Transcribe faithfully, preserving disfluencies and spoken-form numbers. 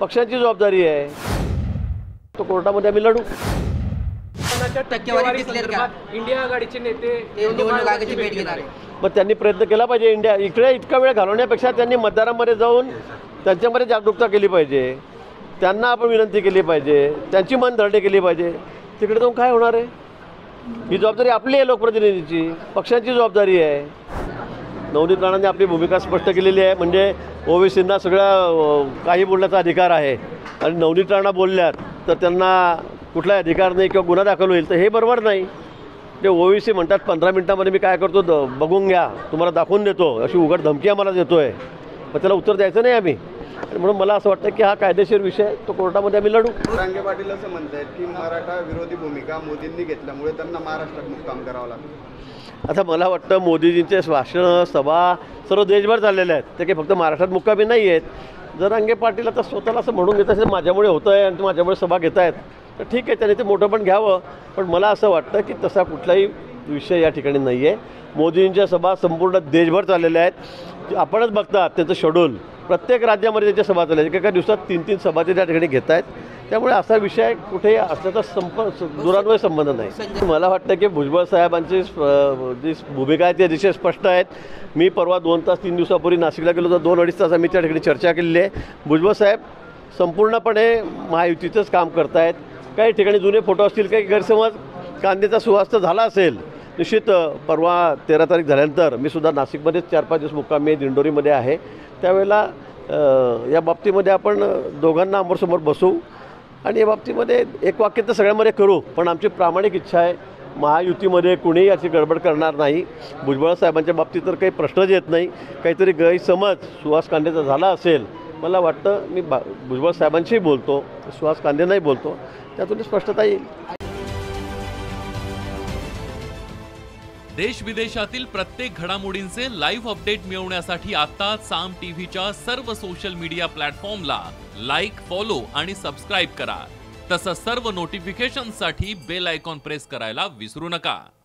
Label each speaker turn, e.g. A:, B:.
A: पक्षाची जबाबदारी आहे, तो कोर्टामध्ये आम्ही लढू।
B: टक्केवारी संदर्भात इंडिया आघाडीचे नेते निवडणूक आयोगाची भेट घेणार आहे,
A: मग त्यांनी प्रयत्न केला पाहिजे। इंडिया इकडे इतका वेळ घालवण्यापेक्षा त्यांनी मतदारांमध्ये जाऊन त्यांच्यामध्ये जागरूकता केली पाहिजे, त्यांना आपण विनंती केली पाहिजे, त्यांची मन धरणे केली पाहिजे। तिकडे जाऊन काय होणार आहे? ही जबाबदारी आपली आहे, लोकप्रतिनिधीची, पक्षाची जबाबदारी आहे। नवनीत राणांनी आपली भूमिका स्पष्ट केलेली आहे, म्हणजे ओबीसींना सगळं काही बोलण्याचा अधिकार आहे आणि नवनीत राणा बोलल्यात तर त्यांना कुठलाही अधिकार नाही किंवा गुन्हा दाखल होईल, तर हे बरोबर नाही। ते ओबीसी म्हणतात पंधरा मिनिटांमध्ये मी काय करतो द बघून घ्या, तुम्हाला दाखवून देतो, अशी उघड धमकी आम्हाला देतो आहे, मग त्याला उत्तर द्यायचं नाही आम्ही। आणि म्हणून मला असं वाटतं की हा कायदेशीर विषय, तो कोर्टामध्ये आम्ही लढू।
C: रांगे पाटील असं म्हणत आहेत की मराठा विरोधी भूमिका मोदींनी घेतल्यामुळे त्यांना महाराष्ट्रात मुक्काम करावं लागतं।
A: आता मला वाटतं मोदीजींचे भाषणं सभा सर्व देशभर चाललेले आहेत, ते काही फक्त महाराष्ट्रात मुक्कामी नाही आहेत। जर रांगे पाटील आता स्वतःला असं म्हणून घेत असेल माझ्यामुळे होतं आहे आणि माझ्यामुळे सभा घेत आहेत, तर ठीक आहे, त्याने ते मोठं पण घ्यावं। पण मला असं वाटतं की तसा कुठलाही विषय या ठिकाणी नाही आहे। मोदींच्या सभा संपूर्ण देशभर चाललेल्या आहेत, आपणच बघतात त्याचं शेड्यूल, प्रत्येक राज्यामध्ये त्याच्या सभा चालल्या आहेत, एका दिवसात तीन तीन सभा ते त्या ठिकाणी घेत आहेत। त्यामुळे असा विषय कुठे असल्याचा संप दुरान्वय संबंध नाही। मला वाटतं की भुजबळ साहेबांची जी भूमिका आहे ती अतिशय स्पष्ट आहेत। मी परवा दोन तास तीन दिवसापूर्वी नाशिकला गेलो तर दोन अडीच तास आम्ही त्या ठिकाणी चर्चा केलेली आहे। भुजबळ साहेब संपूर्णपणे महायुतीचंच काम करत आहेत। काही ठिकाणी जुने फोटो असतील, काही गैरसमज, कांद्याचा सुवास तर झाला असेल निश्चित। परवा तेरा तारीख झाल्यानंतर मी सुद्धा नाशिकमध्येच चार पाच दिवस मुक्कामी दिंडोरीमध्ये आहे, त्यावेळेला या बाबतीमध्ये आपण दोघांना समोर बसू आणि या बाबतीमध्ये एक वाक्य तर सगळ्यामध्ये करू। पण आमची प्रामाणिक इच्छा आहे, महायुतीमध्ये कुणीही याची गडबड करणार नाही। भुजबळ साहेबांच्या बाबतीत तर काही प्रश्नच येत नाही। काहीतरी गैरसमज सुहास कांदेचा झाला असेल, मला वाटतं मी बा भुजबळ साहेबांशीही बोलतो, सुहास कांदेंनाही बोलतो, त्यातून स्पष्टता येईल।
D: देश विदेशातील प्रत्येक घडामोडींचे लाईव्ह अपडेट मिळवण्यासाठी आता साम टीव्हीच्या सर्व सोशल मीडिया प्लॅटफॉर्मला लाईक, फॉलो आणि सबस्क्राईब करा। तसंच सर्व नोटिफिकेशनसाठी बेल आयकॉन प्रेस करायला विसरू नका।